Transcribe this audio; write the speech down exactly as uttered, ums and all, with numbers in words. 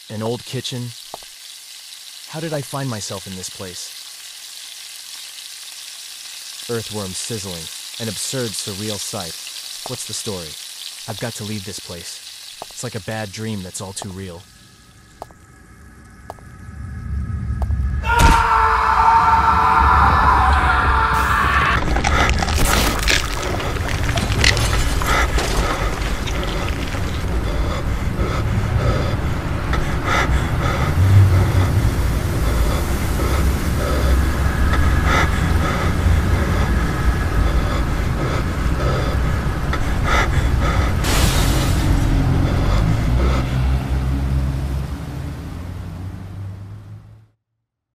An old kitchen. How did I find myself in this place? Earthworms sizzling. An absurd, surreal sight. What's the story? I've got to leave this place. It's like a bad dream that's all too real.